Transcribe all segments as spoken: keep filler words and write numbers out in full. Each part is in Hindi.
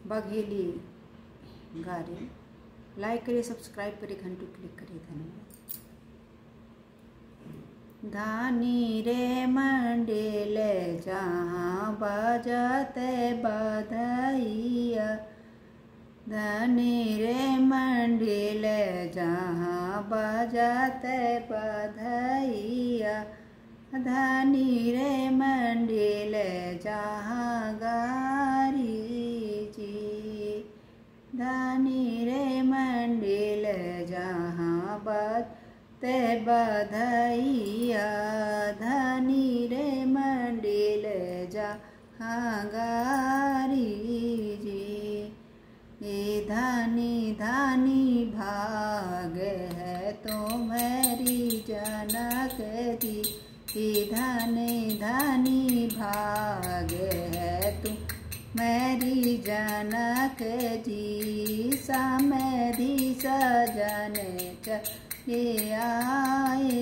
बघेली गा रही। लाइक करिए, सब्सक्राइब करिए, घंटी क्लिक करिए। धन्यवाद। धानी रे मंडिल जहाँ बजते बधैया, धनी रे मंडिल जहाँ बजते बधैया, धनी रे मंडिल जहाँ गारी जी, धनी रे मंडिल जहाँ बजते बधैया, धनी रे मंडिल जहाँ गारी जी। ये धनी धनी भाग है तुम्हारी जनक जी, ये धनी धनी भाग है तुम मेरी जनक जी। समधि सजन चले आए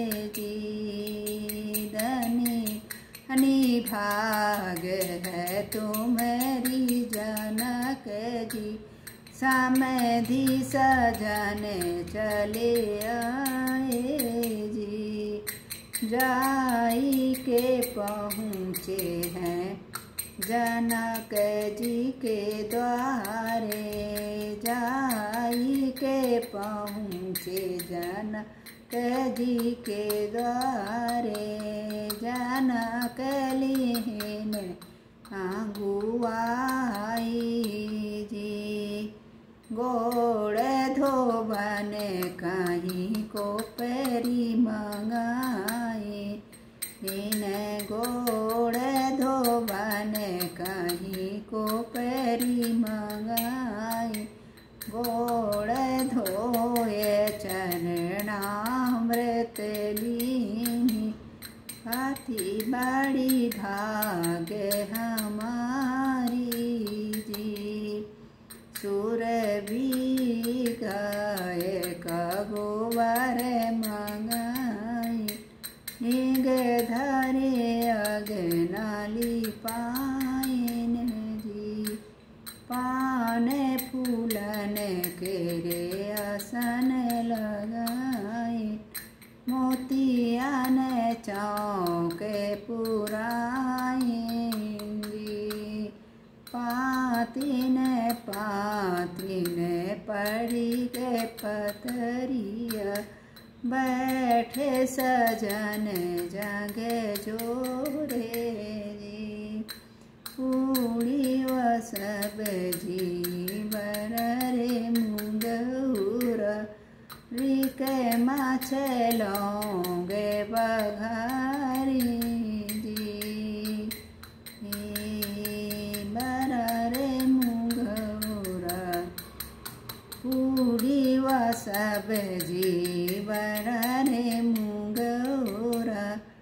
जी, धनी धनी भाग है तुम्हारी जनक जी। समधि सजन चले आए जी, जाई के पहुँचे हैं जनक जी के द्वारे, जाई के पहुँचे जनक जी के द्वारे, जनक लिहिन अगुआई जी। गोड़ धोबन कहीं को पैरी मंगाए, इन गोड़ धोबन कहीं को पैरी मंगाए, गोड़ धोए चरणामृत लीनी, हाथी बड़ी भाग हमारी जी। सुर भी गाय का गोबर मंगाए, निग धरे अगनाली पाइन जी। पान फूलन के रे आसन लगाए, मोतियान चौक पुराएंगी। पातिन पातिन पड़ी के पतरिया, बैठे सजन जग जोरे जी। पूड़ी व सब्जी बर रे मुंगूरा, रिके माछ लौंगे बघारी जी। बर रे मुंगूरा, पूड़ी व सब्जी बर रे मुंगूरा,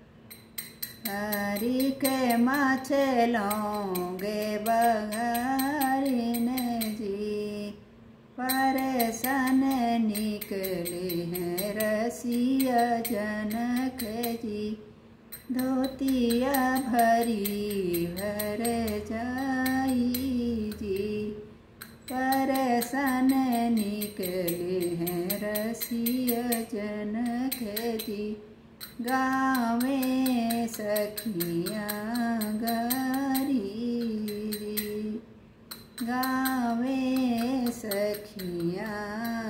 हरी के माछ लौंगे बघारिन जी। परेशान निकले हैं रसिया जनक जी, धोतिया भरी भर जाई जी। परेशान निकले हैं रसिया जनक जी, गावे सखियाँ गारी जी, गावे सखियाँ